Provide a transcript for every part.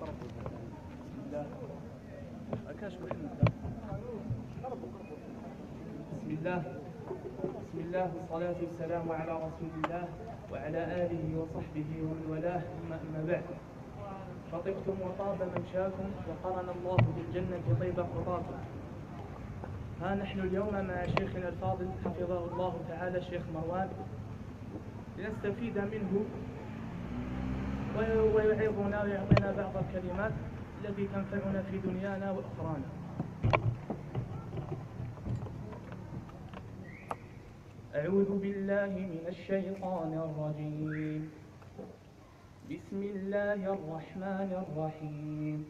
بسم الله والصلاة والسلام على رسول الله وعلى آله وصحبه ومن والاه، أما بعد. فطبتم وطاب ممشاكم وقرن الله بالجنة طيب خطاكم. ها نحن اليوم مع شيخنا الفاضل حفظه الله تعالى الشيخ مروان لنستفيد منه ويعظنا ويعطينا بعض الكلمات التي تنفعنا في دنيانا وأخرانا. أعوذ بالله من الشيطان الرجيم. بسم الله الرحمن الرحيم.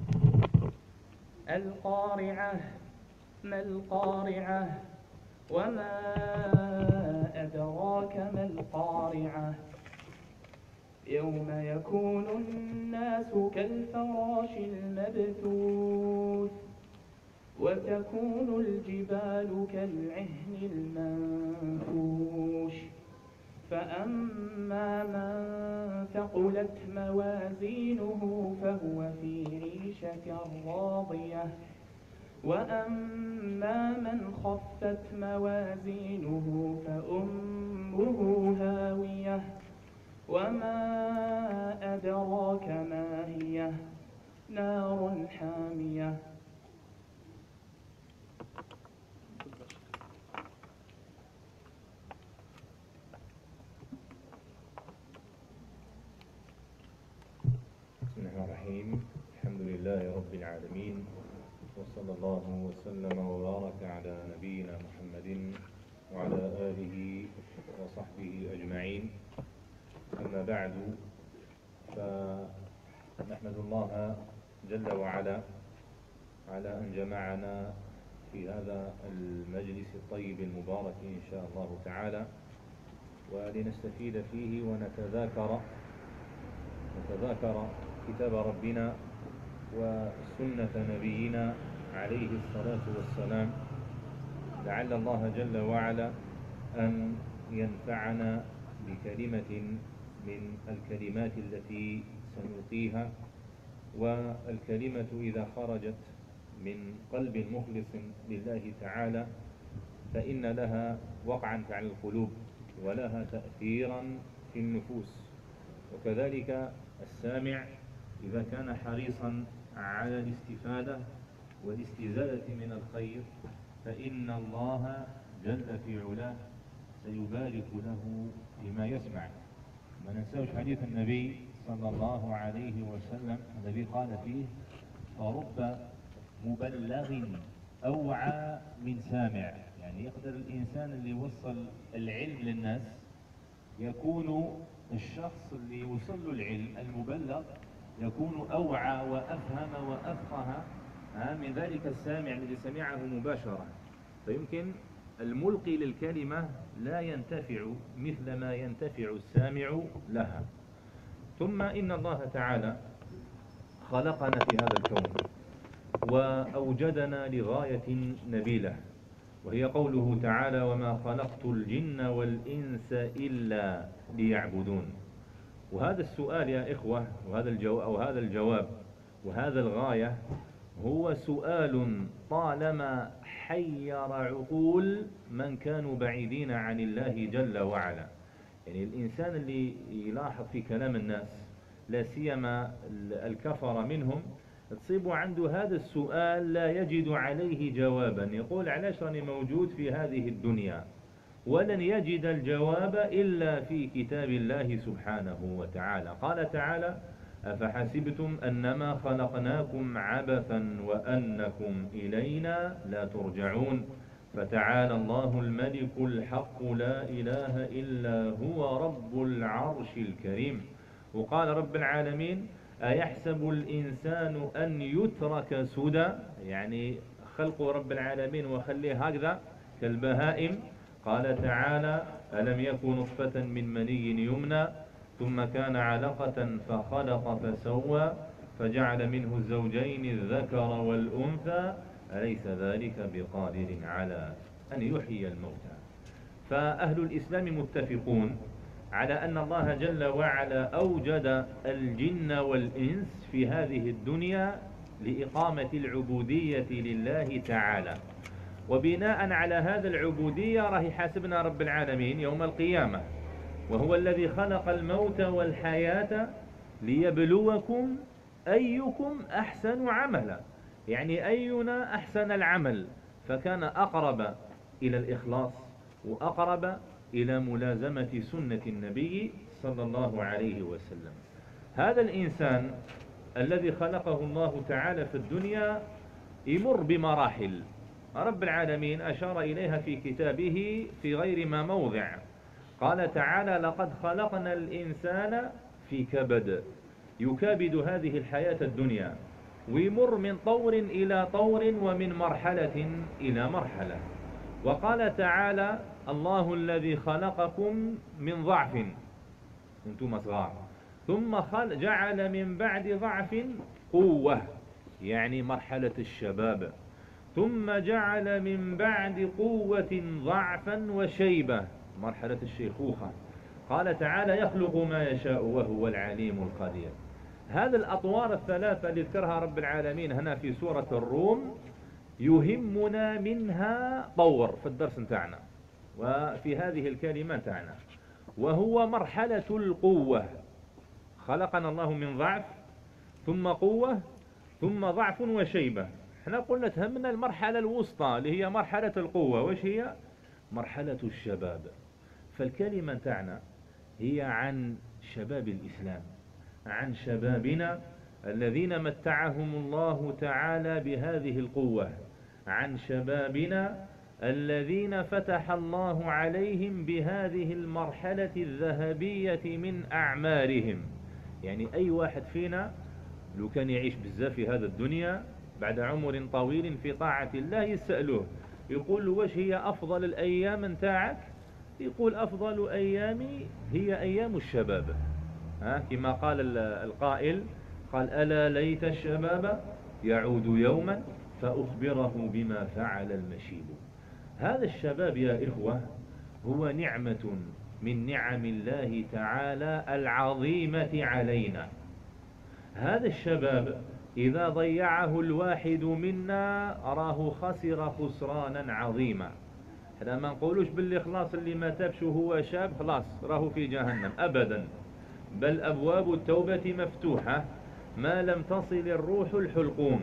القارعة، ما القارعة؟ وما أدراك ما القارعة؟ يوم يكون الناس كالفراش المبثوث وتكون الجبال كالعهن المنفوش، فأما من ثقلت موازينه فهو في عيشة راضية، وأما من خفت موازينه فأمه هاوية، وما أدراك ما هي؟ نار حامية. بسم الله الرحمن الرحيم. الحمد لله رب العالمين، وصلى الله وسلم وبارك على نبينا محمد وعلى آله وصحبه أجمعين. أما بعد، فنحمد الله جل وعلا على أن جمعنا في هذا المجلس الطيب المبارك إن شاء الله تعالى، ولنستفيد فيه ونتذاكر كتاب ربنا وسنة نبينا عليه الصلاة والسلام، لعل الله جل وعلا أن ينفعنا بكلمة من الكلمات التي سنلقيها، والكلمة إذا خرجت من قلب مخلص لله تعالى فإن لها وقعا على القلوب ولها تأثيرا في النفوس، وكذلك السامع إذا كان حريصا على الاستفادة والاستزادة من الخير فإن الله جل في علاه سيبارك له فيما يسمع. ما ننساش حديث النبي صلى الله عليه وسلم الذي قال فيه: فرب مبلغ أوعى من سامع. يعني يقدر الإنسان اللي وصل العلم للناس يكون الشخص اللي يوصل له العلم المبلغ يكون أوعى وأفهم وأفقه من ذلك السامع الذي سمعه مباشرة، فيمكن الملقي للكلمة لا ينتفع مثل ما ينتفع السامع لها. ثم إن الله تعالى خلقنا في هذا الكون وأوجدنا لغاية نبيلة، وهي قوله تعالى: وما خلقت الجن والإنس إلا ليعبدون. وهذا السؤال يا إخوة وهذا الجواب وهذا الغاية هو سؤال طالما حير عقول من كانوا بعيدين عن الله جل وعلا. يعني الإنسان اللي يلاحظ في كلام الناس لا سيما الكفر منهم تصيب عنده هذا السؤال لا يجد عليه جوابا، يقول: علاش راني موجود في هذه الدنيا؟ ولن يجد الجواب إلا في كتاب الله سبحانه وتعالى. قال تعالى: أفحسبتم أنما خلقناكم عبثا وأنكم إلينا لا ترجعون، فتعالى الله الملك الحق لا إله إلا هو رب العرش الكريم. وقال رب العالمين: أيحسب الإنسان أن يترك سدى؟ يعني خلق رب العالمين وخليه هكذا كالبهائم. قال تعالى: ألم يكن نطفة من مني يمنى ثم كان علقة فخلق فسوى فجعل منه الزوجين الذكر والأنثى أليس ذلك بقادر على أن يحيي الموتى. فأهل الإسلام متفقون على أن الله جل وعلا أوجد الجن والإنس في هذه الدنيا لإقامة العبودية لله تعالى، وبناء على هذا العبودية راح يحاسبنا رب العالمين يوم القيامة، وهو الذي خلق الموت والحياة ليبلوكم أيكم أحسن عملا، يعني أينا أحسن العمل، فكان أقرب إلى الإخلاص وأقرب إلى ملازمة سنة النبي صلى الله عليه وسلم. هذا الإنسان الذي خلقه الله تعالى في الدنيا يمر بمراحل رب العالمين أشار إليها في كتابه في غير ما موضع. قال تعالى: لقد خلقنا الإنسان في كبد، يكابد هذه الحياة الدنيا، ويمر من طور إلى طور ومن مرحلة إلى مرحلة. وقال تعالى: الله الذي خلقكم من ضعف، أنتم صغار، ثم جعل من بعد ضعف قوة، يعني مرحلة الشباب، ثم جعل من بعد قوة ضعفا وشيبة، مرحلة الشيخوخة. قال تعالى: يخلق ما يشاء وهو العليم القدير. هذه الأطوار الثلاثة اللي ذكرها رب العالمين هنا في سورة الروم يهمنا منها طور في الدرس نتاعنا وفي هذه الكلمة نتاعنا، وهو مرحلة القوة. خلقنا الله من ضعف ثم قوة ثم ضعف وشيبة. احنا قلنا تهمنا المرحلة الوسطى اللي هي مرحلة القوة، وش هي؟ مرحلة الشباب. فالكلمة نتاعنا هي عن شباب الإسلام، عن شبابنا الذين متعهم الله تعالى بهذه القوة، عن شبابنا الذين فتح الله عليهم بهذه المرحلة الذهبية من أعمارهم. يعني أي واحد فينا لو كان يعيش بزاف في هذا الدنيا بعد عمر طويل في طاعة الله يسألوه، يقول له: وش هي أفضل الأيام نتاعك؟ يقول: أفضل أيامي هي أيام الشباب. كما قال القائل، قال: ألا ليت الشباب يعود يوما فأخبره بما فعل المشيب. هذا الشباب يا إخوة هو نعمة من نعم الله تعالى العظيمة علينا. هذا الشباب إذا ضيعه الواحد منا راه خسر خسرانا عظيما. احنا ما نقولوش باللي خلاص اللي ما تابش وهو شاب خلاص راه في جهنم، أبدا، بل أبواب التوبة مفتوحة ما لم تصل الروح الحلقوم.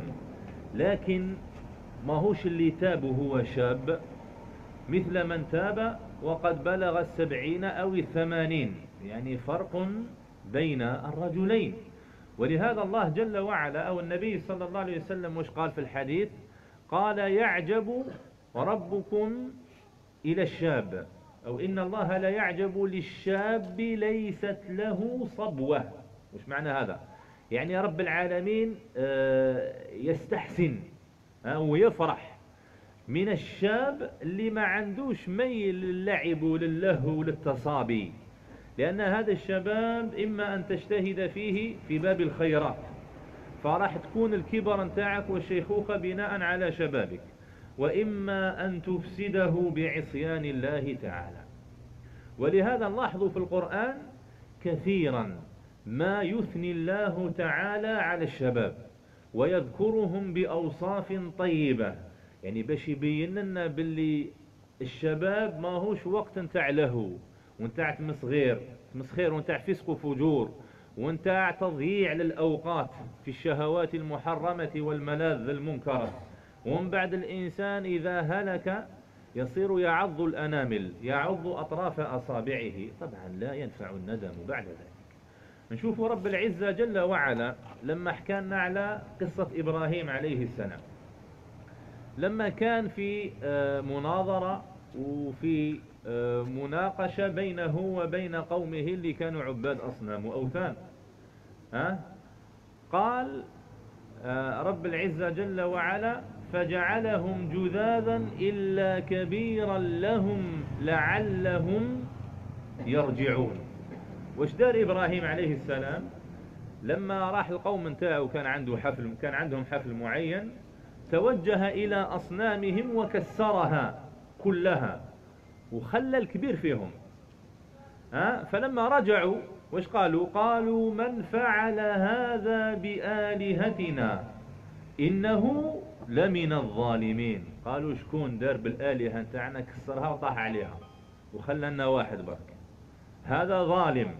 لكن ما هوش اللي تاب وهو شاب مثل من تاب وقد بلغ 70 أو 80، يعني فرق بين الرجلين. ولهذا الله جل وعلا أو النبي صلى الله عليه وسلم وش قال في الحديث؟ قال: يعجب ربكم إلى الشاب، أو إن الله لا يعجب للشاب ليست له صبوة. وش معنى هذا؟ يعني رب العالمين يستحسن ويفرح من الشاب اللي ما عندوش ميل للعب وللهو وللتصابي، لأن هذا الشباب إما أن تجتهد فيه في باب الخيرات، فراح تكون الكبر نتاعك والشيخوخة بناء على شبابك، وإما أن تفسده بعصيان الله تعالى. ولهذا نلاحظ في القرآن كثيرا ما يثني الله تعالى على الشباب ويذكرهم بأوصاف طيبة، يعني باش يبين لنا باللي الشباب ما هوش وقت نتاع لهو ونتاع تمسخير ونتاع فسق وفجور ونتاع تضييع للأوقات في الشهوات المحرمة والملاذ المنكرة. ومن بعد الإنسان إذا هلك يصير يعض الأنامل، يعض أطراف أصابعه، طبعا لا ينفع الندم بعد ذلك. نشوف رب العزة جل وعلا لما حكانا على قصة إبراهيم عليه السلام، لما كان في مناظرة وفي مناقشة بينه وبين قومه اللي كانوا عباد أصنام وأوثان. قال رب العزة جل وعلا: فجعلهم جذاذا إلا كبيرا لهم لعلهم يرجعون. وش دار إبراهيم عليه السلام؟ لما راح القوم نتاعه كان عندهم حفل معين، توجه إلى أصنامهم وكسرها كلها وخلى الكبير فيهم. فلما رجعوا وش قالوا؟ قالوا من فعل هذا بآلهتنا إنه لمن الظالمين. قالوا شكون دار بالآلهة نتاعنا كسرها وطاح عليها وخلنا واحد برك، هذا ظالم.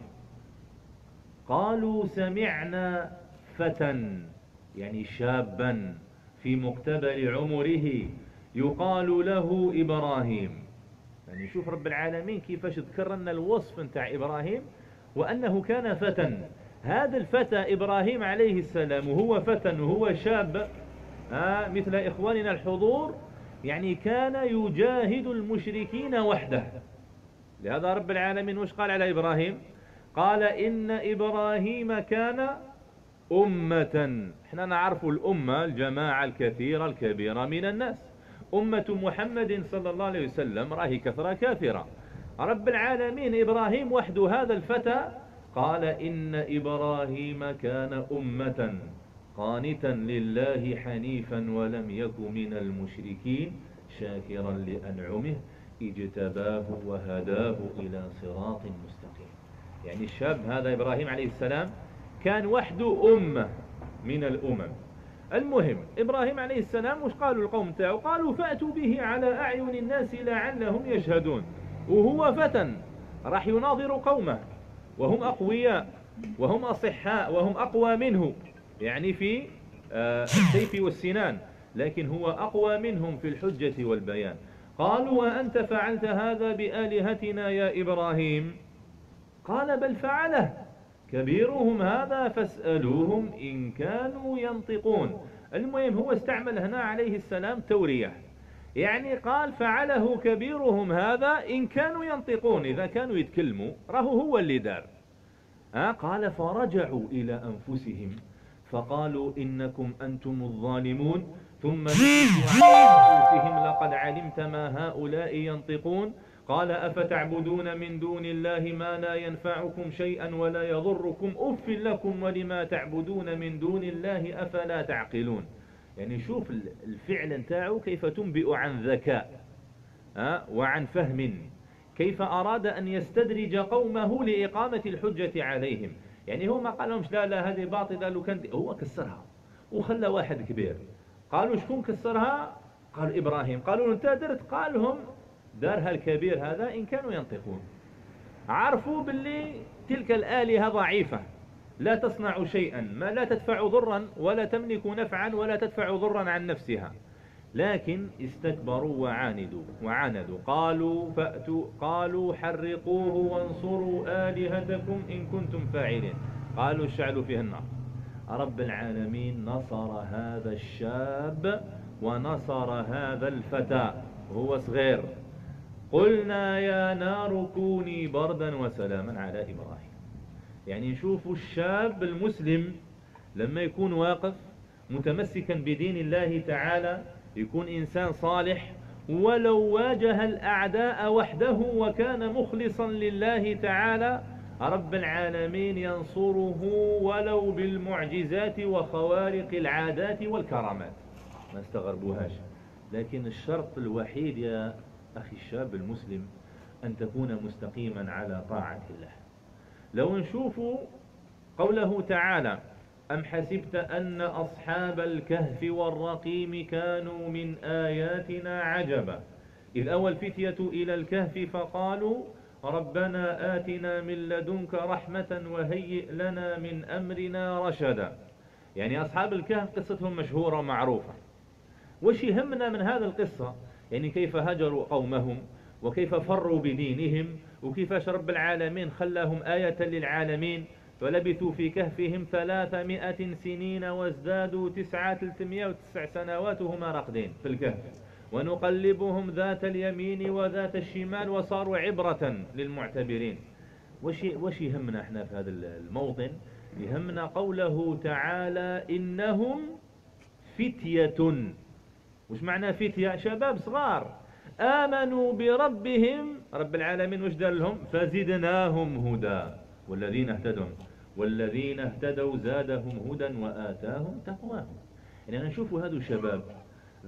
قالوا سمعنا فتى، يعني شابا في مقتبل عمره يقال له إبراهيم. يعني شوف رب العالمين كيفاش ذكر لنا الوصف نتاع إبراهيم وأنه كان فتى. هذا الفتى إبراهيم عليه السلام وهو فتى وهو شاب مثل إخواننا الحضور، يعني كان يجاهد المشركين وحده. لهذا رب العالمين وش قال على إبراهيم؟ قال إن إبراهيم كان أمة. احنا نعرف الأمة الجماعة الكثيرة الكبيرة من الناس. أمة محمد صلى الله عليه وسلم راهي كثرة كافرة. رب العالمين إبراهيم وحده هذا الفتى قال إن إبراهيم كان أمة قانتا لله حنيفا ولم يك من المشركين شاكرا لأنعمه اجتباه وهداه إلى صراط مستقيم. يعني الشاب هذا إبراهيم عليه السلام كان وحده أمة من الأمم. المهم إبراهيم عليه السلام وش قالوا القوم تاعه؟ قالوا فأتوا به على أعين الناس لعلهم يشهدون. وهو فتى راح يناظر قومه وهم أقوياء وهم أصحاء وهم أقوى منه، يعني في السيف والسنان، لكن هو أقوى منهم في الحجة والبيان. قالوا وأنت فعلت هذا بآلهتنا يا إبراهيم؟ قال بل فعله كبيرهم هذا فاسألوهم إن كانوا ينطقون. المهم هو استعمل هنا عليه السلام تورية، يعني قال فعله كبيرهم هذا إن كانوا ينطقون، إذا كانوا يتكلموا راهو هو اللي دار. قال فرجعوا إلى أنفسهم فقالوا إنكم أنتم الظالمون ثم نكسوا على أنفسهم لقد علمت ما هؤلاء ينطقون. قال أفتعبدون من دون الله ما لا ينفعكم شيئا ولا يضركم أف لكم ولما تعبدون من دون الله أفلا تعقلون. يعني شوف الفعل نتاعه كيف تنبئ عن ذكاء وعن فهم، كيف أراد أن يستدرج قومه لإقامة الحجة عليهم. يعني هو ما قال لهمش لا لا هذه باطلة، لو كان هو كسرها وخلى واحد كبير. قالوا شكون كسرها؟ قال إبراهيم. قالوا انت درت؟ قال لهم دارها الكبير هذا إن كانوا ينطقون. عرفوا باللي تلك الآلهة ضعيفة لا تصنع شيئا، ما لا تدفع ضرا ولا تملك نفعا ولا تدفع ضرا عن نفسها، لكن استكبروا وعاندوا. قالوا حرقوه وانصروا آلهتكم إن كنتم فاعلين. قالوا اشعلوا فيه النار. رب العالمين نصر هذا الشاب ونصر هذا الفتى وهو صغير. قلنا يا نار كوني بردا وسلاما على إبراهيم. يعني نشوفوا الشاب المسلم لما يكون واقف متمسكا بدين الله تعالى، يكون إنسان صالح، ولو واجه الأعداء وحده وكان مخلصا لله تعالى رب العالمين ينصره ولو بالمعجزات وخوارق العادات والكرامات، ما استغربوهاش. لكن الشرط الوحيد يا أخي الشاب المسلم أن تكون مستقيما على طاعة الله. لو نشوفوا قوله تعالى أم حسبت أن أصحاب الكهف والرقيم كانوا من آياتنا عجبا إذ أوى الفتية إلى الكهف فقالوا ربنا آتنا من لدنك رحمة وهيئ لنا من أمرنا رشدا. يعني أصحاب الكهف قصتهم مشهورة ومعروفة. وش يهمنا من هذا القصة؟ يعني كيف هجروا قومهم وكيف فروا بدينهم وكيفاش رب العالمين خلاهم آية للعالمين. فلبثوا في كهفهم 300 سنين وازدادوا 309 سنوات وهم راقدين في الكهف ونقلبهم ذات اليمين وذات الشمال وصاروا عبرة للمعتبرين. وش يهمنا احنا في هذا الموطن؟ يهمنا قوله تعالى إنهم فتية. وش معنى فتية؟ شباب صغار آمنوا بربهم. رب العالمين وش دار لهم؟ فزدناهم هدى والذين اهتدوا زادهم هدى وآتاهم تقواهم. يعني أنا نشوف هذا الشباب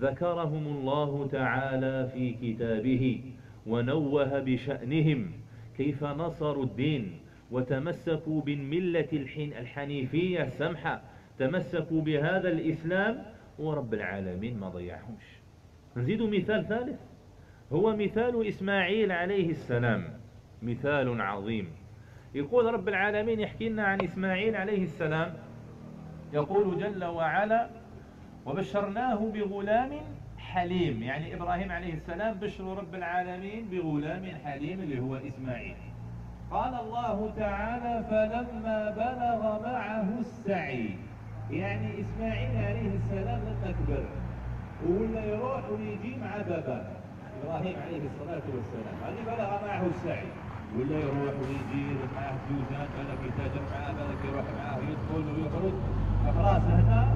ذكرهم الله تعالى في كتابه ونوه بشأنهم كيف نصروا الدين وتمسكوا بالملة الحنيفية السمحة، تمسكوا بهذا الإسلام ورب العالمين ما ضيعهمش. نزيد مثال ثالث، هو مثال إسماعيل عليه السلام، مثال عظيم. يقول رب العالمين يحكي لنا عن إسماعيل عليه السلام، يقول جل وعلا: وبشرناه بغلام حليم. يعني إبراهيم عليه السلام بشر رب العالمين بغلام حليم اللي هو إسماعيل. قال الله تعالى: فلما بلغ معه السعي، يعني إسماعيل عليه السلام لما كبر ولا يروح ويجي مع باباه إبراهيم عليه الصلاة والسلام، هذه بلغ معه السعي، ولا يروح ويجي معه جوزان، بالك يتاجر معه، بالك يروح معه يدخل ويخرج. خلاص هنا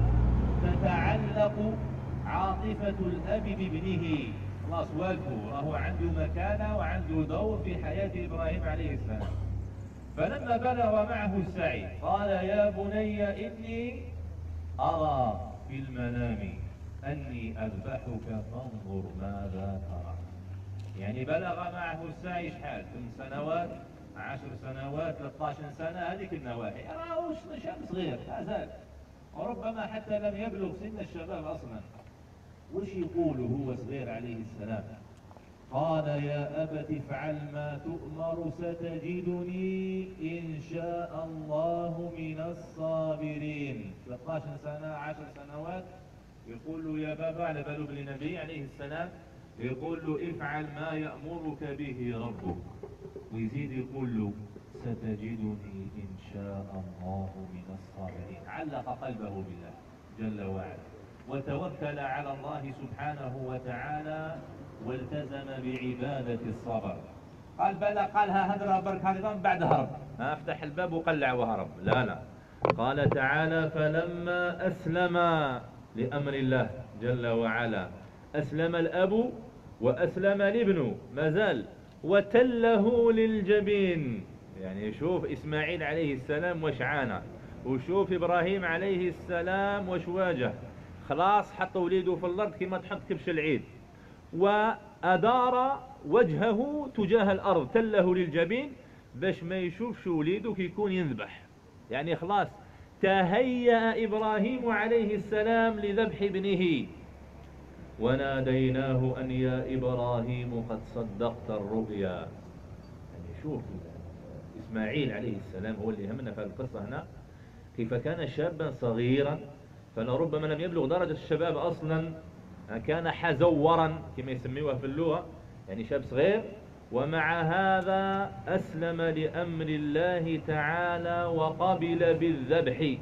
تتعلق عاطفة الأب بابنه، خلاص واقفوا، راهو عنده مكانة وعنده دور في حياة إبراهيم عليه السلام. فلما بلغ معه السعي قال: يا بني إني أرى في المنام أني أذبحك فانظر ماذا ترى. يعني بلغ معه السعي شحال؟ 8 سنوات، 10 سنوات، 13 سنة، هذيك النواحي، راهو شاب صغير لا زال، وربما حتى لم يبلغ سن الشباب أصلا. وش يقول هو صغير عليه السلام؟ قال: يا أبت افعل ما تؤمر ستجدني إن شاء الله من الصابرين. 13 سنة، 10 سنوات، يقول له يا بابا، على باله بالنبي عليه السلام، يقول له افعل ما يأمرك به ربك، ويزيد يقول له ستجدني إن شاء الله من الصابرين. علق قلبه بالله جل وعلا وتوكل على الله سبحانه وتعالى والتزم بعبادة الصبر. قال بلى، قالها هدرة برك هذا بعد هرب، ما افتح الباب وقلع وهرب، لا. قال تعالى: فلما أسلم لأمر الله جل وعلا، أسلم الأب وأسلم الابن ما زال، وتله للجبين. يعني شوف إسماعيل عليه السلام وش عانى، وشوف إبراهيم عليه السلام وش واجه. خلاص حط وليده في الأرض كما تحط كبش العيد، وأدار وجهه تجاه الأرض، تله للجبين باش ما يشوفش وليده كيكون ينذبح. يعني خلاص تهيأ إبراهيم عليه السلام لذبح ابنه. وناديناه أن يا إبراهيم قد صدقت الرؤيا. يعني شوف إسماعيل عليه السلام هو اللي يهمنا في القصة هنا، كيف كان شابا صغيرا، فلربما لم يبلغ درجة الشباب أصلا، كان حزورا كما يسميوها في اللغة، يعني شاب صغير، ومع هذا أسلم لأمر الله تعالى وقبل بالذبح،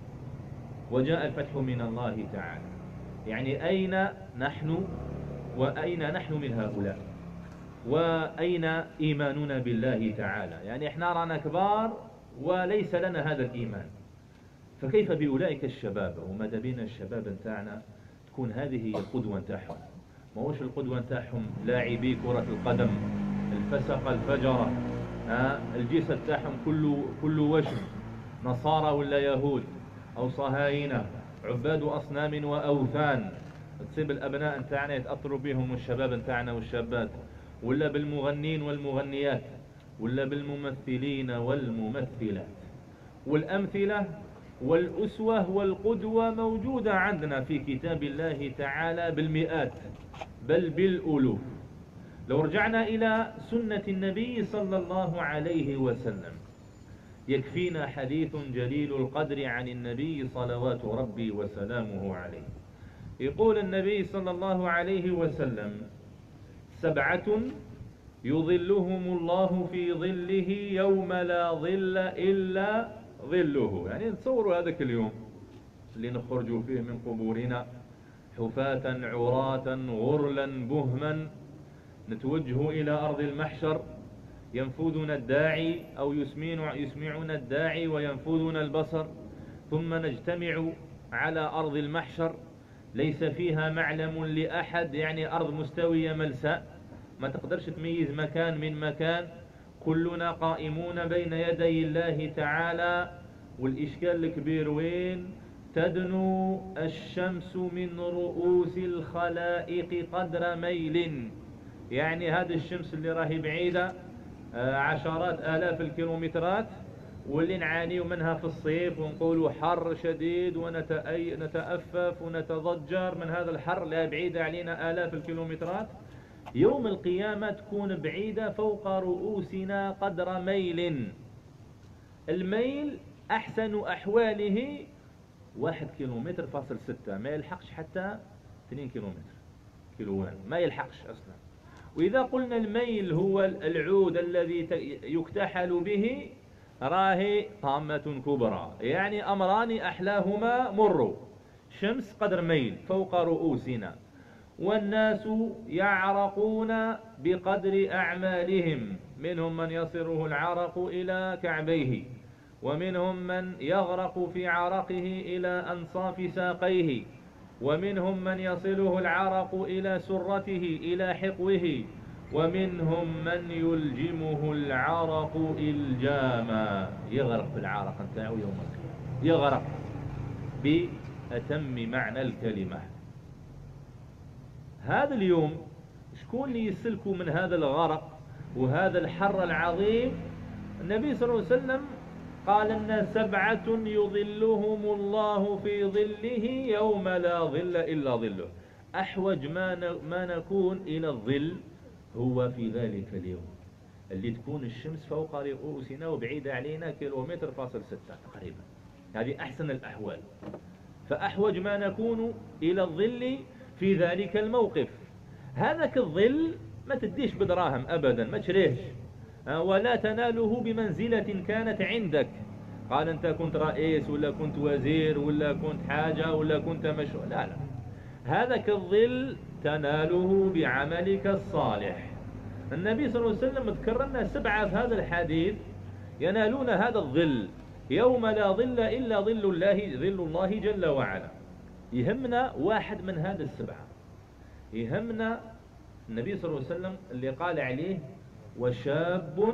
وجاء الفتح من الله تعالى. يعني أين نحن وأين نحن من هؤلاء، وأين إيماننا بالله تعالى؟ يعني احنا رانا كبار وليس لنا هذا الإيمان، فكيف بأولئك الشباب؟ وماذا بين الشباب نتاعنا تكون هذه هي القدوة نتاعهم. ما هوش القدوة نتاعهم لاعبي كرة القدم الفسق الفجرة، الجيش نتاعهم كله وشم، نصارى ولا يهود أو صهاينة، عباد أصنام وأوثان. تصيب الأبناء نتاعنا يتأثروا بهم والشباب نتاعنا والشابات، ولا بالمغنين والمغنيات، ولا بالممثلين والممثلات. والأمثلة والأسوة والقدوة موجودة عندنا في كتاب الله تعالى بالمئات بل بالألوف. لو رجعنا إلى سنة النبي صلى الله عليه وسلم يكفينا حديث جليل القدر عن النبي صلوات ربي وسلامه عليه. يقول النبي صلى الله عليه وسلم: 7 يظلهم الله في ظله يوم لا ظل إلا ظله. يعني تصوروا هذاك اليوم اللي نخرجوا فيه من قبورنا حفاة عراة غرلا بهما، نتوجه إلى أرض المحشر، ينفذنا الداعي أو يسمعنا الداعي وينفذنا البصر، ثم نجتمع على أرض المحشر ليس فيها معلم لأحد، يعني أرض مستوية ملساء ما تقدرش تميز مكان من مكان، كلنا قائمون بين يدي الله تعالى. والإشكال الكبير وين؟ تدنو الشمس من رؤوس الخلائق قدر ميل. يعني هذه الشمس اللي راهي بعيدة عشرات آلاف الكيلومترات، واللي نعاني منها في الصيف ونقولوا حر شديد ونتأفف ونتضجر من هذا الحر، لا بعيدة علينا آلاف الكيلومترات. يوم القيامة تكون بعيدة فوق رؤوسنا قدر ميل. الميل أحسن أحواله 1 كيلومتر فاصل 6، ما يلحقش حتى 2 كيلوان، ما يلحقش أصلا. وإذا قلنا الميل هو العود الذي يكتحل به، راهي طامة كبرى، يعني أمران أحلاهما مر. شمس قدر ميل فوق رؤوسنا، والناس يعرقون بقدر أعمالهم، منهم من يصره العرق إلى كعبيه، ومنهم من يغرق في عرقه إلى أنصاف ساقيه، ومنهم من يصله العرق إلى سرته إلى حقوه، ومنهم من يلجمه العرق إلجاما، يغرق في العرق نتاعو يوم القيامة، يغرق بأتم معنى الكلمة. هذا اليوم شكون اللي يسلكوا من هذا الغرق وهذا الحر العظيم؟ النبي صلى الله عليه وسلم قال إن 7 يظلهم الله في ظله يوم لا ظل إلا ظله. أحوج ما نكون إلى الظل هو في ذلك اليوم اللي تكون الشمس فوق رؤوسنا وبعيدة علينا 1.6 كيلومتر تقريبا. هذه أحسن الأحوال، فأحوج ما نكون إلى الظل في ذلك الموقف. هذاك الظل ما تديش بدراهم أبدا، ما تشريهش، ولا تناله بمنزلة كانت عندك. قال أنت كنت رئيس ولا كنت وزير ولا كنت حاجة ولا كنت مشروع، لا لا، هذاك الظل تناله بعملك الصالح. النبي صلى الله عليه وسلم ذكر لنا 7 في هذا الحديث ينالون هذا الظل يوم لا ظل إلا ظل الله جل وعلا. يهمنا واحد من هذا 7، يهمنا النبي صلى الله عليه وسلم اللي قال عليه وشاب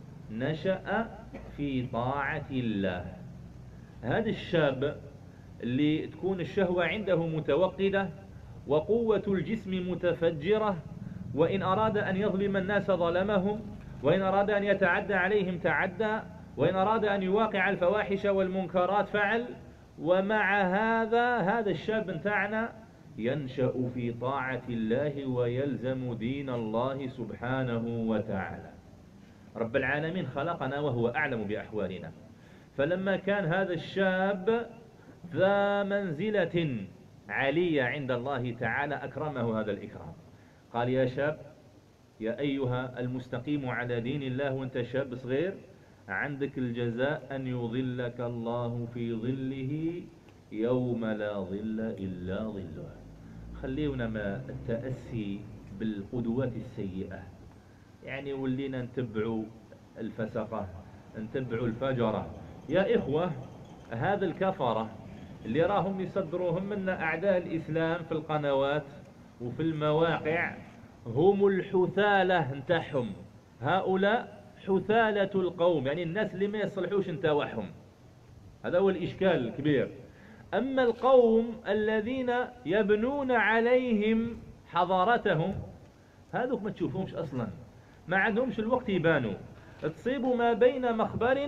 نشأ في طاعة الله. هذا الشاب اللي تكون الشهوة عنده متوقدة وقوة الجسم متفجرة، وإن أراد أن يظلم الناس ظلمهم، وإن أراد أن يتعدى عليهم تعدى، وإن أراد أن يواقع الفواحش والمنكرات فعل. ومع هذا الشاب نتاعنا ينشأ في طاعة الله ويلزم دين الله سبحانه وتعالى. رب العالمين خلقنا وهو أعلم بأحوالنا، فلما كان هذا الشاب ذا منزلة عالية عند الله تعالى أكرمه هذا الإكرام. قال يا شاب، يا أيها المستقيم على دين الله وانت شاب صغير، عندك الجزاء أن يظلك الله في ظله يوم لا ظل إلا ظله. خليونا ما التأسي بالقدوات السيئة، يعني ولينا نتبعوا الفسقة، نتبعوا الفجرة. يا إخوة، هذا الكفرة اللي راهم يصدروهم منا أعداء الإسلام في القنوات وفي المواقع هم الحثالة نتاعهم. هؤلاء حثالة القوم، يعني الناس اللي ما يصلحوش نتاعهم، هذا هو الإشكال الكبير. أما القوم الذين يبنون عليهم حضارتهم، هذوك ما تشوفهمش أصلا، ما عندهمش الوقت يبانوا. تصيبوا ما بين مخبر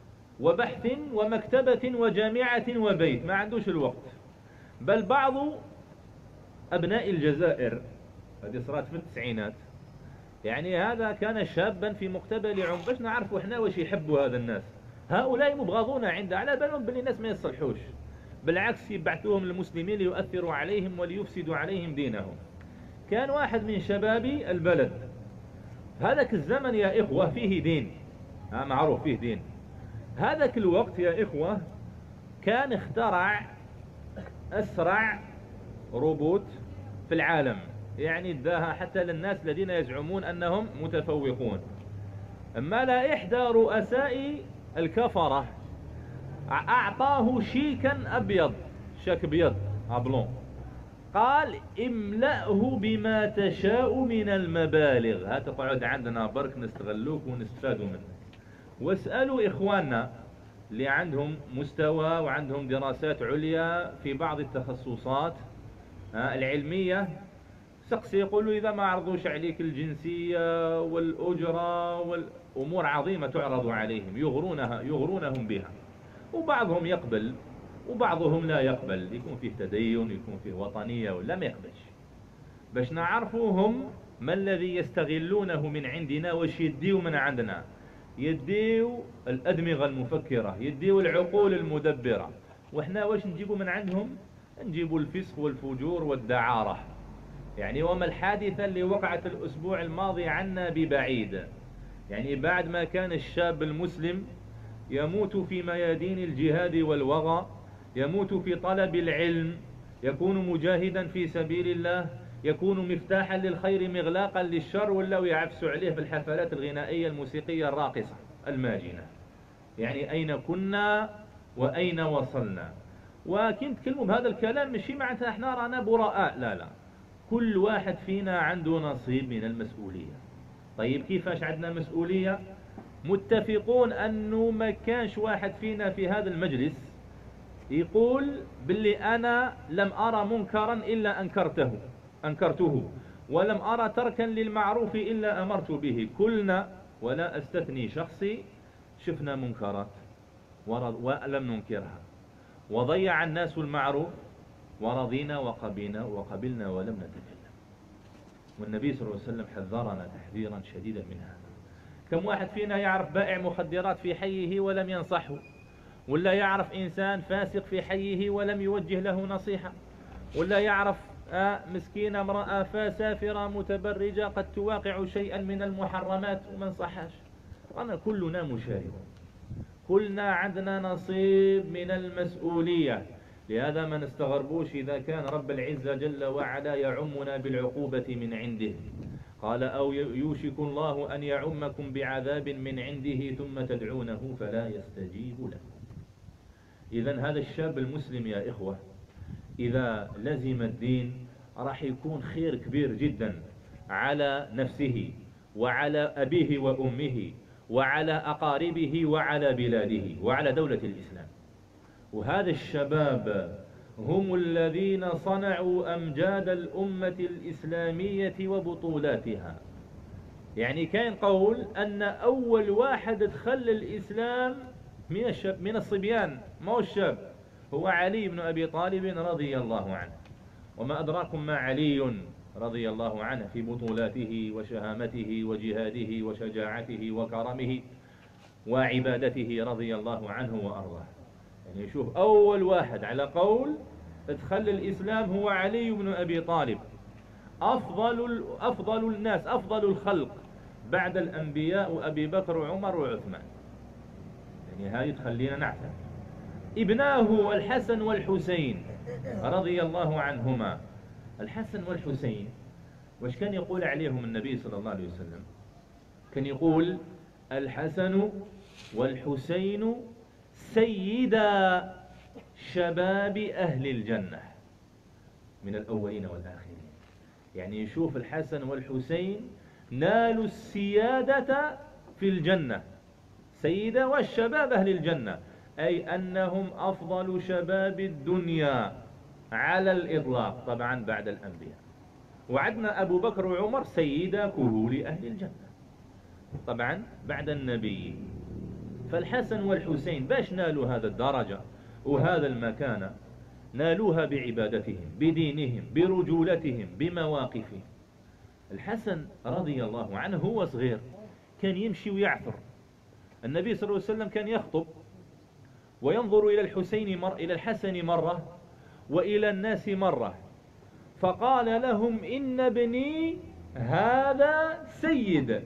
وبحث ومكتبة وجامعة وبيت، ما عندوش الوقت. بل بعض أبناء الجزائر، هذه صارت في التسعينات، يعني هذا كان شابا في مقتبل عمر، باش نعرفوا احنا واش يحبوا هذا الناس. هؤلاء مبغضون عنده، على بالهم باللي الناس ما يصلحوش، بالعكس يبعثوهم للمسلمين ليؤثروا عليهم وليفسدوا عليهم دينهم. كان واحد من شباب البلد، هذاك الزمن يا إخوة فيه دين، معروف فيه دين. هذاك الوقت يا إخوة كان اخترع أسرع روبوت في العالم، يعني اداها حتى للناس الذين يزعمون أنهم متفوقون. أما لا إحدى رؤساء الكفرة أعطاه شيكا أبيض، شيك أبيض أبلون، قال املأه بما تشاء من المبالغ، هتقعد عندنا برك نستغلوك ونستفادوا منك. واسألوا إخواننا اللي عندهم مستوى وعندهم دراسات عليا في بعض التخصصات العلمية، سقسي يقول له إذا ما عرضوش عليك الجنسية والأجرة والأمور عظيمة تعرض عليهم يغرونهم بها، وبعضهم يقبل وبعضهم لا يقبل، يكون فيه تدين يكون فيه وطنية ولا ما يقبلش. باش نعرفوهم ما الذي يستغلونه من عندنا واش يديو من عندنا، يديو الأدمغة المفكرة، يديو العقول المدبرة، وإحنا واش نجيبوا من عندهم؟ نجيبوا الفسق والفجور والدعارة. يعني وما الحادثة اللي وقعت الأسبوع الماضي عنا ببعيد، يعني بعد ما كان الشاب المسلم يموت في ميادين الجهاد والوغى، يموت في طلب العلم، يكون مجاهدا في سبيل الله، يكون مفتاحا للخير مغلاقا للشر، ولا يعفسوا عليه في الحفلات الغنائية الموسيقية الراقصة الماجنة. يعني أين كنا وأين وصلنا؟ وكنت تكلموا بهذا الكلام ماشي معناتها احنا رانا براء، لا لا، كل واحد فينا عنده نصيب من المسؤولية. طيب كيفاش عندنا مسؤولية؟ متفقون أنه ما كانش واحد فينا في هذا المجلس يقول باللي أنا لم أرى منكرا إلا أنكرته، ولم أرى تركا للمعروف إلا أمرت به. كلنا ولا أستثني شخصي شفنا منكرات ولم ننكرها، وضيع الناس المعروف ورضينا وقبلنا ولم نتكلم. والنبي صلى الله عليه وسلم حذرنا تحذيرا شديدا من هذا. كم واحد فينا يعرف بائع مخدرات في حيه ولم ينصحه، ولا يعرف إنسان فاسق في حيه ولم يوجه له نصيحة، ولا يعرف مسكينة امرأة سافرة متبرجة قد تواقع شيئا من المحرمات وما نصحهاش. أنا كلنا مشاهدون، كلنا عندنا نصيب من المسؤولية. لهذا ما نستغربوش إذا كان رب العزة جل وعلا يعمنا بالعقوبة من عنده. قال أو يوشك الله أن يعمكم بعذاب من عنده ثم تدعونه فلا يستجيب لكم. إذن هذا الشاب المسلم يا إخوة إذا لزم الدين راح يكون خير كبير جدا على نفسه وعلى أبيه وأمه وعلى أقاربه وعلى بلاده وعلى دولة الإسلام. وهذا الشباب هم الذين صنعوا أمجاد الأمة الإسلامية وبطولاتها. يعني كان قول أن أول واحد دخل الإسلام من الصبيان، ما هو الشاب، هو علي بن أبي طالب رضي الله عنه. وما أدراكم ما علي رضي الله عنه في بطولاته وشهامته وجهاده وشجاعته وكرمه وعبادته رضي الله عنه وأرضاه. يعني شوف أول واحد على قول ادخل الإسلام هو علي بن أبي طالب، أفضل الناس، أفضل الخلق بعد الأنبياء أبي بكر وعمر وعثمان. يعني هذه تخلينا نعتبر. ابناه الحسن والحسين رضي الله عنهما. الحسن والحسين وش كان يقول عليهم النبي صلى الله عليه وسلم؟ كان يقول الحسن والحسين سيدا شباب أهل الجنة من الأولين والآخرين. يعني يشوف الحسن والحسين نالوا السيادة في الجنة، سيدة والشباب أهل الجنة، أي أنهم أفضل شباب الدنيا على الإطلاق طبعا بعد الأنبياء. وعدنا أبو بكر وعمر سيدا كهول أهل الجنة طبعا بعد النبي. فالحسن والحسين باش نالوا هذا الدرجة وهذا المكانة؟ نالوها بعبادتهم، بدينهم، برجولتهم، بمواقفهم. الحسن رضي الله عنه هو صغير كان يمشي ويعثر. النبي صلى الله عليه وسلم كان يخطب وينظر إلى الحسن مرة وإلى الناس مرة، فقال لهم إن ابني هذا سيد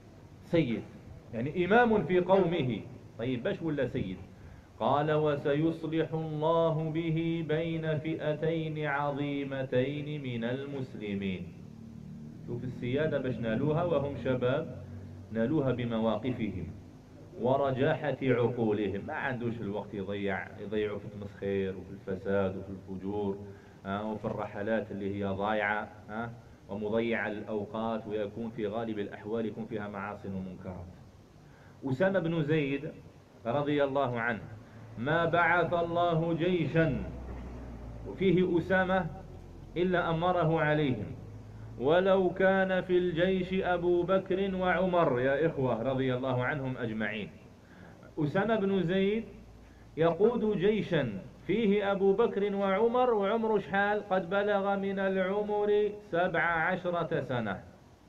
يعني إمام في قومه. طيب باش ولا سيد؟ قال وسيصلح الله به بين فئتين عظيمتين من المسلمين. شوف السيادة باش نالوها وهم شباب، نالوها بمواقفهم ورجاحة عقولهم. ما عندوش الوقت يضيعوا في المسخير وفي الفساد وفي الفجور وفي الرحلات اللي هي ضايعة ومضيعة الأوقات، ويكون في غالب الأحوال يكون فيها معاصي ومنكرات. أسامة بن زيد رضي الله عنه ما بعث الله جيشا وفيه أسامة إلا أمره عليهم، ولو كان في الجيش أبو بكر وعمر يا إخوة رضي الله عنهم أجمعين. أسامة بن زيد يقود جيشا فيه أبو بكر وعمر، وعمره شحال؟ قد بلغ من العمر 17 سنة،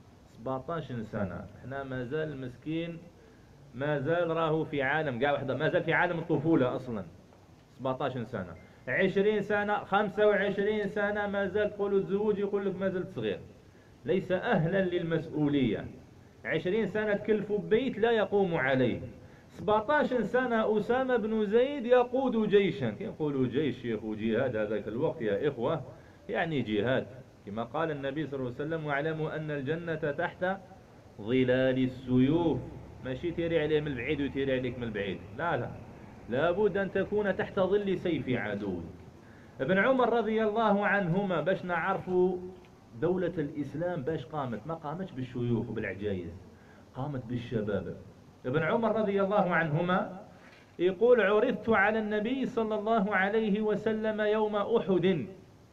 17 سنة. احنا ما زال مسكين، ما زال راهو في عالم قاع وحده، ما زال في عالم الطفولة أصلا. 17 سنة، 20 سنة، 25 سنة، ما زال تقولوا تزوج يقول لك ما زلت صغير، ليس أهلا للمسؤولية. 20 سنة تكلفوا ببيت لا يقوم عليه. 17 سنة أسامة بن زيد يقود جيشا. يقولوا جيش يا أخو جهاد هذاك الوقت يا إخوة، يعني جهاد كما قال النبي صلى الله عليه وسلم: واعلموا أن الجنة تحت ظلال السيوف. ماشي تيري عليه من البعيد وتيري عليك من البعيد، لا لا، لابد أن تكون تحت ظل سيف عدو. ابن عمر رضي الله عنهما، باش نعرفوا دولة الإسلام باش قامت، ما قامتش بالشيوخ وبالعجايز، قامت بالشباب. ابن عمر رضي الله عنهما يقول: عرضت على النبي صلى الله عليه وسلم يوم أحد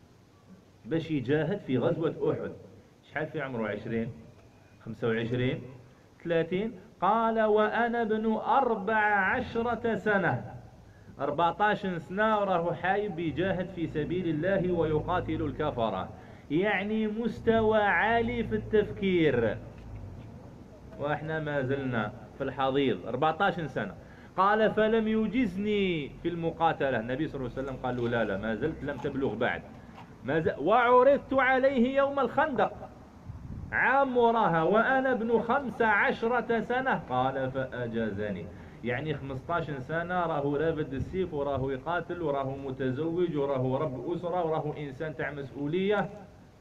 باش يجاهد في غزوة أحد. شحال في عمره؟ 20، 25، 30. قال: وأنا ابن 14 سنة، 14 سنة وراه حايب يجاهد في سبيل الله ويقاتل الكفرة، يعني مستوى عالي في التفكير، وإحنا ما زلنا في الحضيض. 14 سنة. قال: فلم يجزني في المقاتلة. النبي صلى الله عليه وسلم قال له: لا لا، ما زلت لم تبلغ بعد. وعرضت عليه يوم الخندق عام وراها وأنا ابن 15 سنة. قال: فأجازني، يعني 15 سنة راهو رافد السيف وراهو يقاتل وراهو متزوج وراهو رب أسرة وراهو إنسان تاع مسؤولية،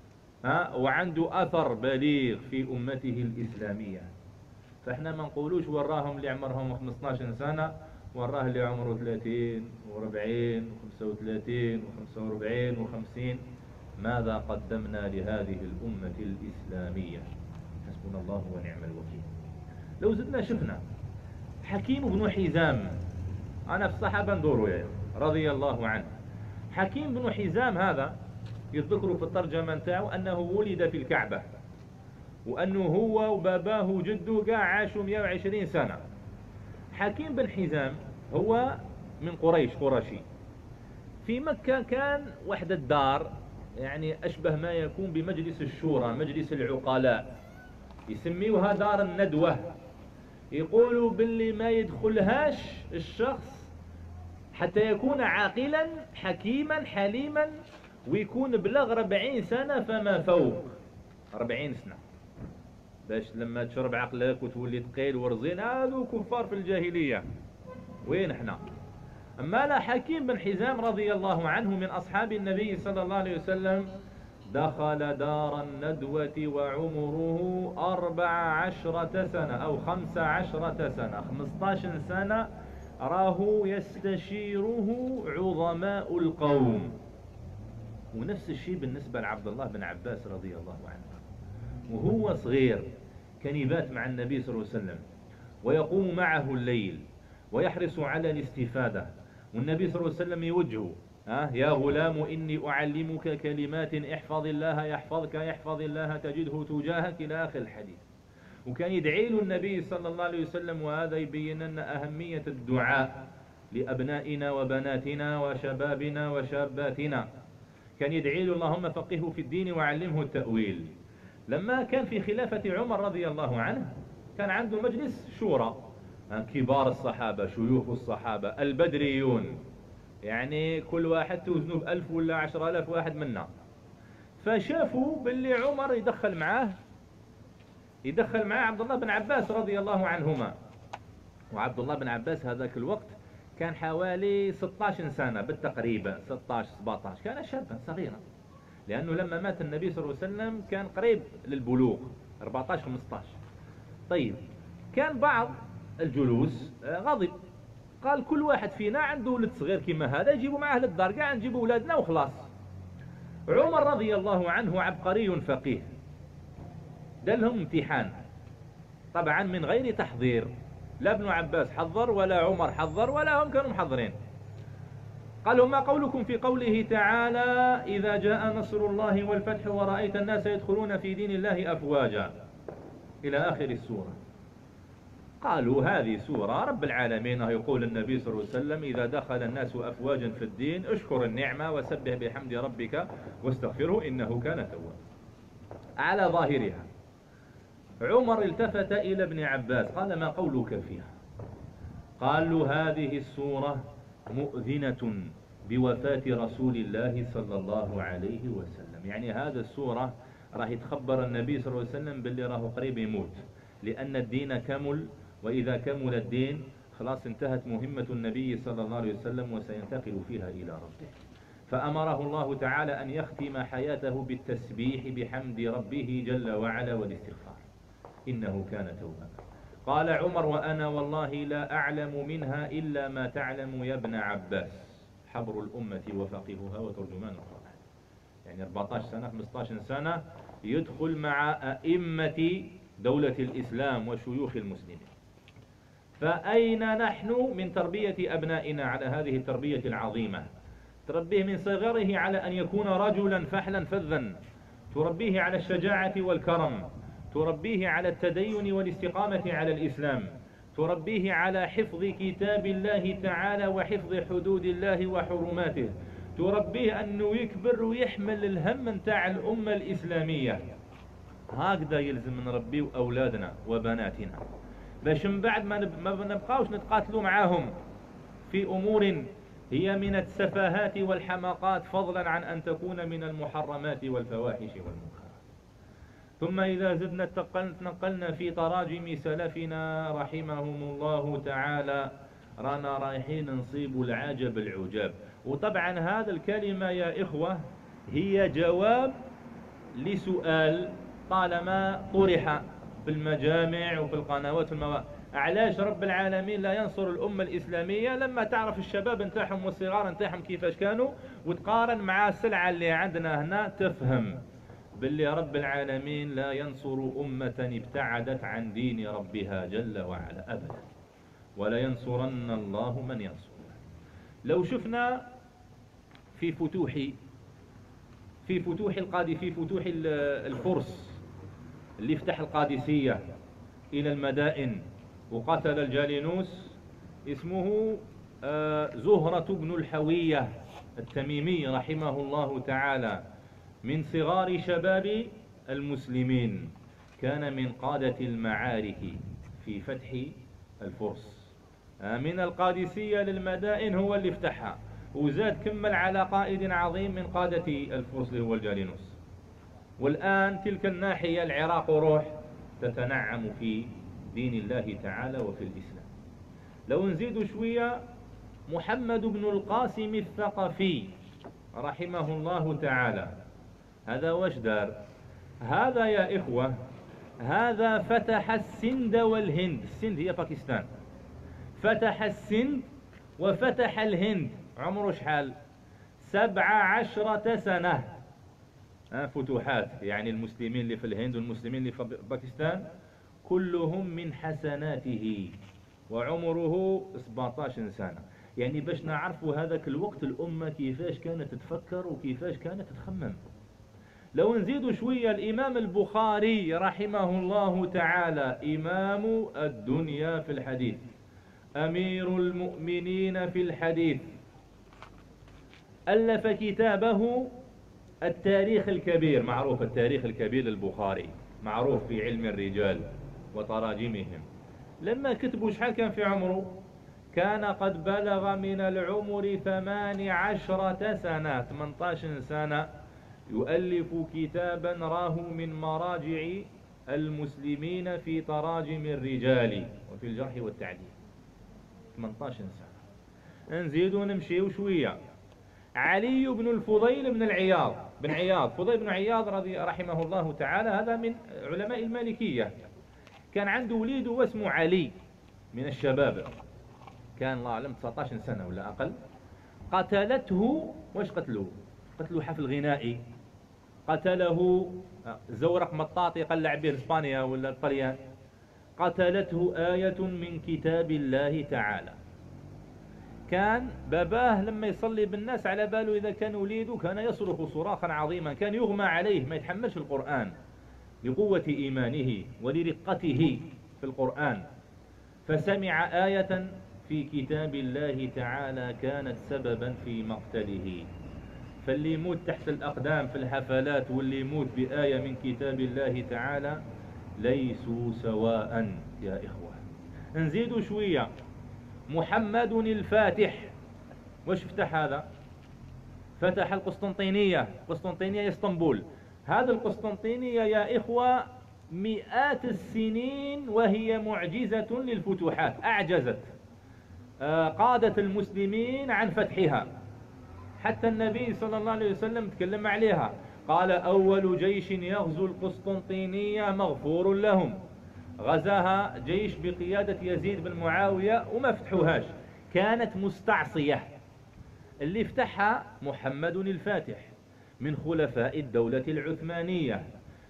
وعنده أثر بليغ في أمته الإسلامية. فإحنا ما نقولوش وراهم اللي عمرهم 15 سنة وراه اللي عمره 30 و40 و35 و45 و50. ماذا قدمنا لهذه الأمة الإسلامية؟ حسبنا الله ونعم الوكيل. لو زدنا شفنا حكيم بن حزام، أنا في الصحابة ندوروا يعني رضي الله عنه. حكيم بن حزام هذا يذكر في الترجمة نتاعو أنه ولد في الكعبة، وأنه هو وباباه وجده قاع عاشوا 120 سنة. حكيم بن حزام هو من قرشي. في مكة كان وحدة دار، يعني أشبه ما يكون بمجلس الشورى، مجلس العقلاء، يسميوها دار الندوة. يقولوا باللي ما يدخلهاش الشخص حتى يكون عاقلا حكيما حليما ويكون بلغ 40 سنة فما فوق. 40 سنة باش لما تشرب عقلك وتولي ثقيل ورزين، هذو كفار في الجاهلية، وين احنا؟ أما لا، حكيم بن حزام رضي الله عنه من أصحاب النبي صلى الله عليه وسلم دخل دار الندوة وعمره 14 سنة أو 15 سنة، 15 سنة راه يستشيره عظماء القوم. ونفس الشيء بالنسبة لعبد الله بن عباس رضي الله عنه، وهو صغير كان يبات مع النبي صلى الله عليه وسلم ويقوم معه الليل ويحرص على الاستفادة، والنبي صلى الله عليه وسلم يوجهه: يا غلام إني أعلمك كلمات احفظ الله يحفظك، يحفظ الله تجده تجاهك، إلى آخر الحديث. وكان يدعي له النبي صلى الله عليه وسلم، وهذا يبين لنا أهمية الدعاء لأبنائنا وبناتنا وشبابنا وشاباتنا. كان يدعي له: اللهم فقهه في الدين وعلمه التأويل. لما كان في خلافة عمر رضي الله عنه كان عنده مجلس شورى، كبار الصحابة، شيوخ الصحابة البدريون، يعني كل واحد توزنه ب1000 ولا 10,000 واحد منا. فشافوا باللي عمر يدخل معاه عبد الله بن عباس رضي الله عنهما. وعبد الله بن عباس هذاك الوقت كان حوالي 16 سنة بالتقريب، 16 17، كان شابا صغيرا، لأنه لما مات النبي صلى الله عليه وسلم كان قريب للبلوغ، 14 15. طيب، كان بعض الجلوس غضب، قال: كل واحد فينا عنده ولد صغير كما هذا يجيبوا معه للدار، قاعد نجيبوا أولادنا وخلاص. عمر رضي الله عنه عبقري فقيه، دلهم امتحان طبعا من غير تحضير، لا ابن عباس حضر ولا عمر حضر ولا هم كانوا محضرين. قالوا ما قولكم في قوله تعالى إذا جاء نصر الله والفتح ورأيت الناس يدخلون في دين الله أفواجا إلى آخر السورة. قالوا هذه سورة رب العالمين يقول النبي صلى الله عليه وسلم إذا دخل الناس أفواجا في الدين اشكر النعمة وسبح بحمد ربك واستغفره إنه كان توابا. على ظاهرها عمر التفت إلى ابن عباس قال ما قولك فيها؟ قالوا هذه السورة مؤذنة بوفاة رسول الله صلى الله عليه وسلم، يعني هذا السورة راح يتخبر النبي صلى الله عليه وسلم باللي راه قريب يموت، لأن الدين كمل، وإذا كمل الدين خلاص انتهت مهمة النبي صلى الله عليه وسلم وسينتقل فيها إلى ربه. فأمره الله تعالى أن يختم حياته بالتسبيح بحمد ربه جل وعلا والاستغفار إنه كان توابا. قال عمر وأنا والله لا أعلم منها إلا ما تعلم يا ابن عباس، حبر الأمة وفقيهها وترجمان القرآن. يعني 14 سنة 15 سنة يدخل مع أئمة دولة الإسلام وشيوخ المسلمين. فأين نحن من تربية أبنائنا على هذه التربية العظيمة؟ تربيه من صغره على أن يكون رجلا فحلا فذا، تربيه على الشجاعة والكرم، تربيه على التدين والاستقامة على الإسلام، تربيه على حفظ كتاب الله تعالى وحفظ حدود الله وحرماته، تربيه أنه يكبر ويحمل الهم نتاع الأمة الإسلامية. هكذا يلزم نربيه أولادنا وبناتنا، باش من بعد ما نبقاوش نتقاتلوا معاهم في أمور هي من السفاهات والحماقات، فضلا عن أن تكون من المحرمات والفواحش والمنكرات. ثم إذا زدنا تنقلنا في تراجم سلفنا رحمهم الله تعالى رانا رايحين نصيب العجب العجاب. وطبعا هذا الكلمة يا إخوة هي جواب لسؤال طالما طرح في المجامع وفي القنوات والمواقع، علاش رب العالمين لا ينصر الأمة الإسلامية؟ لما تعرف الشباب نتاعهم والصغار نتاعهم كيفاش كانوا وتقارن مع السلعة اللي عندنا هنا، تفهم باللي رب العالمين لا ينصر أمة ابتعدت عن دين ربها جل وعلا أبدا، ولا ينصرن الله من ينصر. لو شفنا في فتوح الفرس اللي فتح القادسية إلى المدائن وقتل الجالينوس، اسمه زهرة بن الحوية التميمي رحمه الله تعالى، من صغار شباب المسلمين، كان من قادة المعارك في فتح الفرس. من القادسية للمدائن هو اللي فتحها، وزاد كمل على قائد عظيم من قادة الفرس اللي هو الجالينوس. والآن تلك الناحية العراق روح تتنعم في دين الله تعالى وفي الإسلام. لو نزيد شوية، محمد بن القاسم الثقفي رحمه الله تعالى، هذا وش دار؟ هذا يا إخوة هذا فتح السند والهند. السند هي باكستان، فتح السند وفتح الهند. عمره شحال؟ 17 سنة فتوحات. يعني المسلمين اللي في الهند والمسلمين اللي في باكستان كلهم من حسناته، وعمره 17 سنة. يعني باش نعرفوا هذاك الوقت الأمة كيفاش كانت تفكر وكيفاش كانت تخمم. لو نزيد شوية، الإمام البخاري رحمه الله تعالى إمام الدنيا في الحديث، أمير المؤمنين في الحديث، ألف كتابه التاريخ الكبير. معروف التاريخ الكبير للبخاري، معروف في علم الرجال وتراجمهم. لما كتبوا شحال كان في عمره؟ كان قد بلغ من العمر 18 سنة، 18 سنة يؤلف كتابا راه من مراجع المسلمين في تراجم الرجال وفي الجرح والتعديل. 18 سنة. نزيد ونمشي شوية. علي بن الفضيل بن عياض، فضيل بن عياض رحمه الله تعالى، هذا من علماء المالكية. كان عنده وليد واسمه علي من الشباب، كان الله أعلم 19 سنة ولا أقل. قتلته، وش قتلوه؟ قتلوا حفل غنائي، قتله زورق مطاطي قلع به إسبانيا ولا الطليان، قتلته آية من كتاب الله تعالى. كان باباه لما يصلي بالناس على باله إذا كان وليده كان يصرخ صراخا عظيما، كان يغمى عليه ما يتحملش القرآن لقوة إيمانه ولرقته في القرآن، فسمع آية في كتاب الله تعالى كانت سببا في مقتله. فاللي يموت تحت الأقدام في الحفلات واللي يموت بآية من كتاب الله تعالى ليسوا سواء يا إخوة. نزيدوا شوية. محمد الفاتح وش فتح هذا؟ فتح القسطنطينية، قسطنطينية اسطنبول. هذا القسطنطينية يا إخوة مئات السنين وهي معجزة للفتوحات، أعجزت قادة المسلمين عن فتحها. حتى النبي صلى الله عليه وسلم تكلم عليها، قال أول جيش يغزو القسطنطينية مغفور لهم. غزاها جيش بقيادة يزيد بن معاوية وما فتحوهاش، كانت مستعصية. اللي فتحها محمد الفاتح من خلفاء الدولة العثمانية،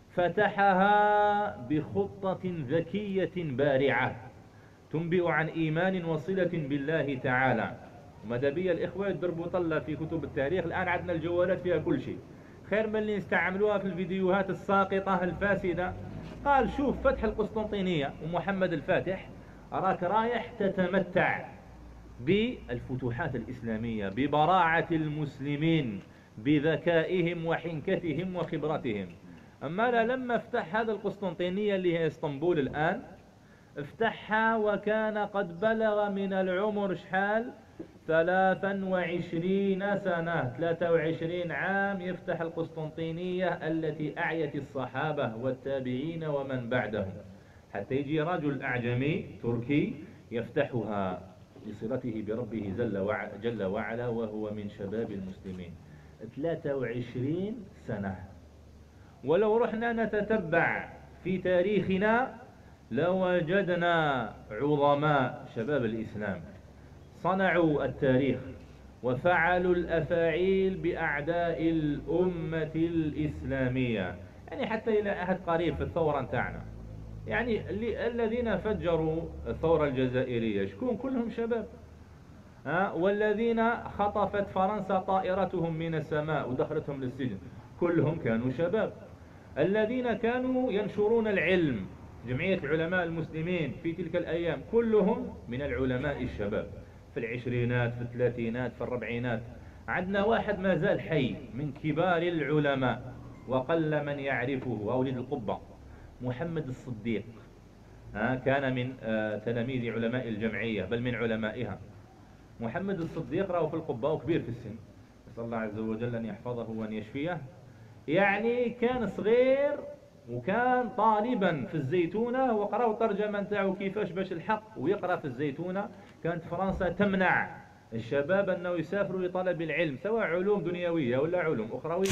فتحها بخطة ذكية بارعة تنبئ عن إيمان وصلة بالله تعالى. وماذا بيا الإخوة يضربوا طلة في كتب التاريخ، الآن عندنا الجوالات فيها كل شيء، خير من اللي نستعملوها في الفيديوهات الساقطة الفاسدة. قال شوف فتح القسطنطينية ومحمد الفاتح، أراك رايح تتمتع بالفتوحات الإسلامية، ببراعة المسلمين، بذكائهم وحنكتهم وخبرتهم. أما لا، لما افتح هذا القسطنطينية اللي هي اسطنبول الآن، افتحها وكان قد بلغ من العمر شحال 23 سنة، 23 عام يفتح القسطنطينية التي أعيت الصحابة والتابعين ومن بعدهم، حتى يجي رجل أعجمي تركي يفتحها لصلته بربه جل وعلا وهو من شباب المسلمين. 23 سنة. ولو رحنا نتتبع في تاريخنا لوجدنا عظماء شباب الإسلام صنعوا التاريخ وفعلوا الأفاعيل بأعداء الأمة الإسلامية. يعني حتى إلى أحد قريب في الثورة نتاعنا، يعني الذين فجروا الثورة الجزائرية شكون؟ كلهم شباب. والذين خطفت فرنسا طائرتهم من السماء ودخلتهم للسجن كلهم كانوا شباب. الذين كانوا ينشرون العلم، جمعية علماء المسلمين في تلك الأيام، كلهم من العلماء الشباب، في العشرينات، في الثلاثينات، في الربعينات. عندنا واحد ما زال حي من كبار العلماء وقل من يعرفه، وولد القبة، محمد الصديق. كان من تلاميذ علماء الجمعية، بل من علمائها. محمد الصديق راه في القبة وكبير في السن، نسأل الله عز وجل أن يحفظه وأن يشفيه. يعني كان صغير وكان طالبا في الزيتونة، وقرأوا ترجمة نتاعو كيفاش باش الحق ويقرأ في الزيتونة. كانت فرنسا تمنع الشباب أنه يسافروا لطلب العلم، سواء علوم دنيوية ولا علوم أخروية.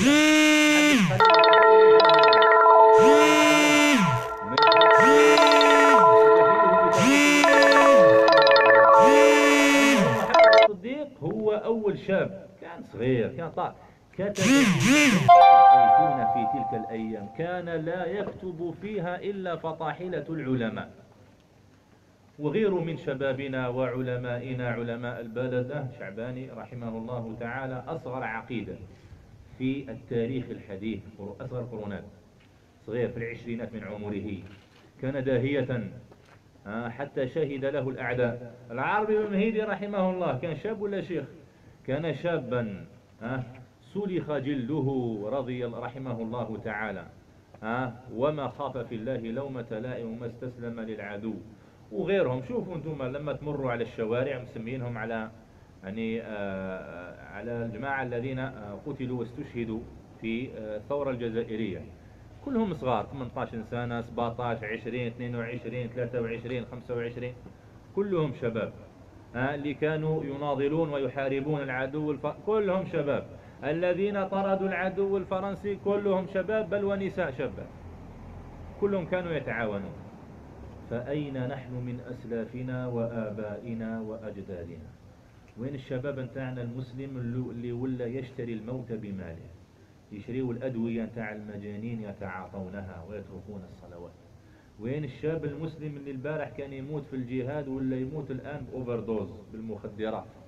محمد الصديق هو أول شاب، كان صغير، كان طالب، كتب الزيتونة في تلك الأيام، كان لا يكتب فيها إلا فطاحلة العلماء. وغيره من شبابنا وعلمائنا، علماء البلدة، شعباني رحمه الله تعالى أصغر عقيدة في التاريخ الحديث، أصغر قرونات، صغير في العشرينات من عمره، كان داهية حتى شهد له الأعداء. العربي بن مهيدي رحمه الله كان شاب ولا شيخ؟ كان شابا سلخ جلده رحمه الله تعالى، وما خاف في الله لومة لائم وما استسلم للعدو. وغيرهم، شوفوا انتم لما تمروا على الشوارع مسمينهم على يعني على الجماعة الذين قتلوا واستشهدوا في الثورة الجزائرية، كلهم صغار، 18 سنة، 17، 20، 22، 23، 25، كلهم شباب. اللي كانوا يناضلون ويحاربون العدو كلهم شباب. الذين طردوا العدو الفرنسي كلهم شباب، بل ونساء شابات، كلهم كانوا يتعاونون. فأين نحن من أسلافنا وآبائنا وأجدادنا؟ وين الشباب نتاعنا المسلم اللي ولا يشتري الموت بماله، يشريوا الأدوية نتاع المجانين يتعاطونها ويتركون الصلوات؟ وين الشاب المسلم اللي البارح كان يموت في الجهاد ولا يموت الآن بأوفردوز بالمخدرات؟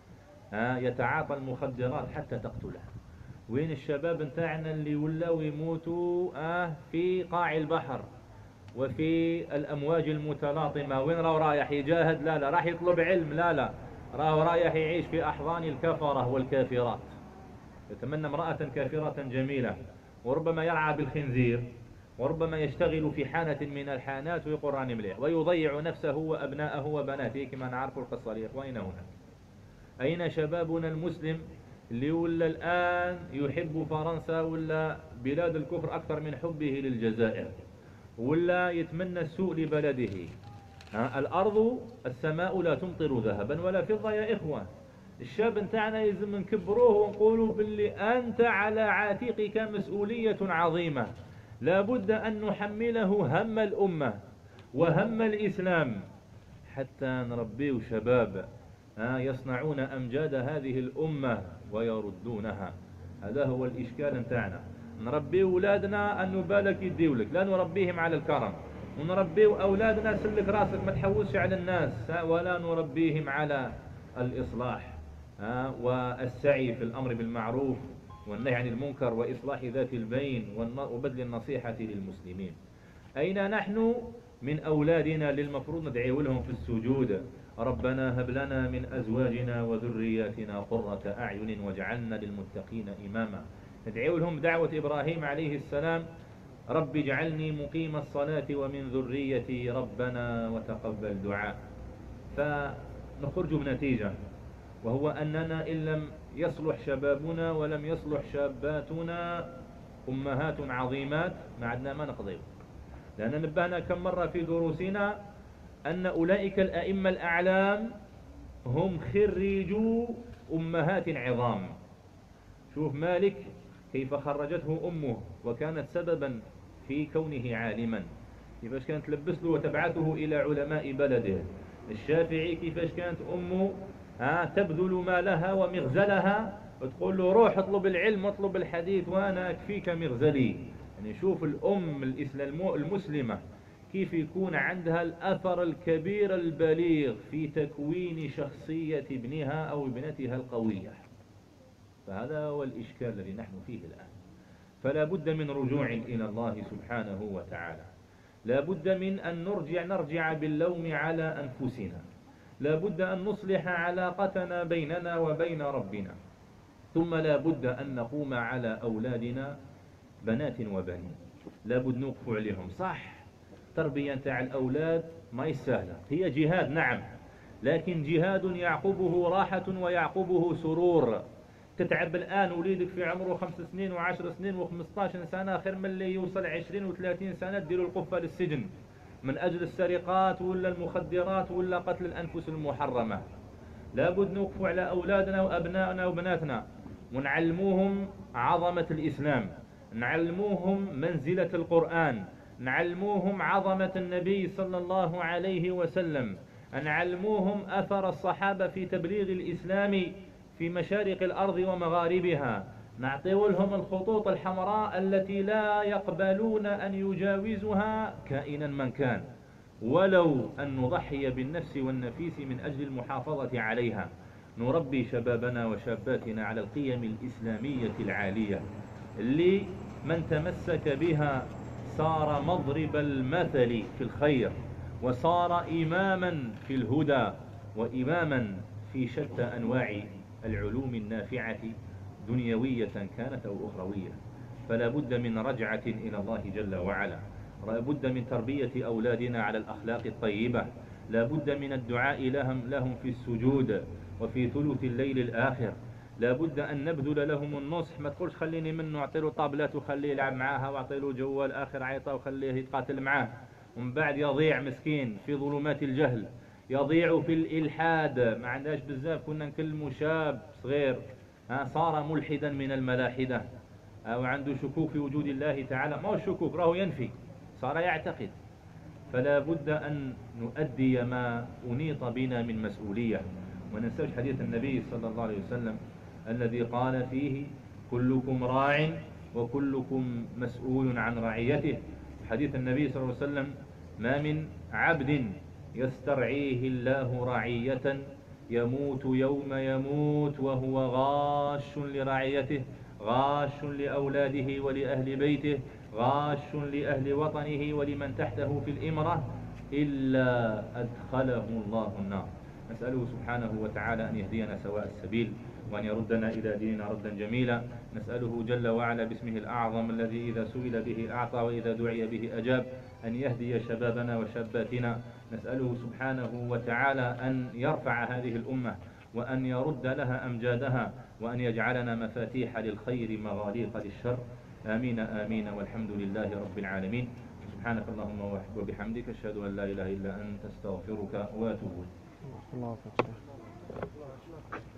يتعاطى المخدرات حتى تقتله. وين الشباب نتاعنا اللي ولاو يموتوا في قاع البحر وفي الأمواج المتلاطمة؟ وين رايح يجاهد؟ لا لا. راح يطلب علم؟ لا لا. رايح يعيش في أحضان الكفرة والكافرات. يتمنى امرأة كافرة جميلة، وربما يرعى بالخنزير، وربما يشتغل في حانة من الحانات ويقول راني مليح، ويضيع نفسه وأبناءه وبناته كما نعرف القصة الإخواننا هنا. أين شبابنا المسلم اللي ولا الآن يحب فرنسا ولا بلاد الكفر أكثر من حبه للجزائر، ولا يتمنى السوء لبلده؟ الأرض السماء لا تمطر ذهبا ولا فضة يا إخوة. الشاب نتاعنا يلزم نكبروه ونقولوا باللي أنت على عاتقك مسؤولية عظيمة، لابد أن نحمله هم الأمة وهم الإسلام حتى نربيه شباب يصنعون أمجاد هذه الأمة ويردونها. هذا هو الإشكال نتاعنا. نربي أولادنا أن نبالك يديولك، لا نربيهم على الكرم، ونربي أولادنا سلك راسك ما تحوسش على الناس، ولا نربيهم على الإصلاح والسعي في الأمر بالمعروف والنهي عن المنكر وإصلاح ذات البين وبذل النصيحة للمسلمين. أين نحن من أولادنا اللي المفروض ندعو لهم في السجود؟ ربنا هب لنا من أزواجنا وذرياتنا قرة أعين واجعلنا للمتقين إماما. ندعو لهم دعوة إبراهيم عليه السلام: رب اجعلني مقيم الصلاة ومن ذريتي ربنا وتقبل دعاء. فنخرج بنتيجة، وهو أننا إن لم يصلح شبابنا ولم يصلح شاباتنا أمهات عظيمات ما عندنا ما نقضيه. لأن نبهنا كم مرة في دروسنا أن أولئك الأئمة الأعلام هم خريجو أمهات عظام. شوف مالك كيف خرجته أمه وكانت سببا في كونه عالما، كيفاش كانت تلبس له وتبعثه إلى علماء بلده. الشافعي كيفاش كانت أمه تبذل مالها ومغزلها وتقول له روح اطلب العلم واطلب الحديث وأنا أكفيك مغزلي. يعني شوف الأم المسلمة كيف يكون عندها الأثر الكبير البليغ في تكوين شخصية ابنها أو ابنتها القوية. فهذا هو الإشكال الذي نحن فيه الآن. فلا بد من رجوع إلى الله سبحانه وتعالى، لا بد من أن نرجع باللوم على أنفسنا، لا بد أن نصلح علاقتنا بيننا وبين ربنا، ثم لا بد أن نقوم على أولادنا بنات وبنين. لا بد نوقف عليهم. صح تربية تاع الأولاد ما يسهلة، هي جهاد نعم، لكن جهاد يعقبه راحة ويعقبه سرور. تتعب الآن وليدك في عمره 5 سنين و10 سنين و15 سنة خير من اللي يوصل 20 و30 سنة تديروا القفة للسجن من أجل السرقات ولا المخدرات ولا قتل الأنفس المحرمة. لابد نوقف على أولادنا وأبنائنا وبناتنا ونعلموهم عظمة الإسلام، نعلموهم منزلة القرآن، نعلموهم عظمة النبي صلى الله عليه وسلم، نعلموهم أثر الصحابة في تبليغ الإسلام في مشارق الأرض ومغاربها، نعطيه لهم الخطوط الحمراء التي لا يقبلون أن يجاوزها كائنا من كان، ولو أن نضحي بالنفس والنفيس من أجل المحافظة عليها. نربي شبابنا وشاباتنا على القيم الإسلامية العالية اللي من تمسك بها صار مضرب المثل في الخير، وصار إماما في الهدى، وإماما في شتى أنواع العلوم النافعة دنيوية كانت أو أخروية. فلا بد من رجعة إلى الله جل وعلا، لا بد من تربية أولادنا على الأخلاق الطيبة، لا بد من الدعاء لهم في السجود وفي ثلث الليل الآخر، لا بد أن نبذل لهم النصح. ما تقولش خليني منه أعطي له طابلات وخليه يلعب معاها وأعطي له جوال آخر عيطة وخليه يتقاتل معاه، ومن بعد يضيع مسكين في ظلمات الجهل، يضيع في الإلحاد. ما عندهاش بزاف، كنا نكلموا شاب صغير صار ملحدا من الملاحدة وعنده شكوك في وجود الله تعالى. ما هو الشكوك، راهو ينفي، صار يعتقد. فلا بد أن نؤدي ما أنيط بنا من مسؤولية. وننساش حديث النبي صلى الله عليه وسلم الذي قال فيه كلكم راع وكلكم مسؤول عن رعيته. حديث النبي صلى الله عليه وسلم: ما من عبد يسترعيه الله رعية يموت يوم يموت وهو غاش لرعيته، غاش لأولاده ولأهل بيته، غاش لأهل وطنه ولمن تحته في الإمرة، إلا أدخله الله النار. نسأله سبحانه وتعالى أن يهدينا سواء السبيل، وأن يردنا إلى ديننا ردا جميلا. نسأله جل وعلا باسمه الأعظم الذي إذا سئل به أعطى وإذا دعي به أجاب، أن يهدي شبابنا وشاباتنا. نسأله سبحانه وتعالى أن يرفع هذه الأمة، وأن يرد لها أمجادها، وأن يجعلنا مفاتيح للخير مغاليق للشر. آمين آمين، والحمد لله رب العالمين. سبحانك اللهم وبحمدك، أشهد أن لا إله إلا أنت، أستغفرك وأتوب إليك.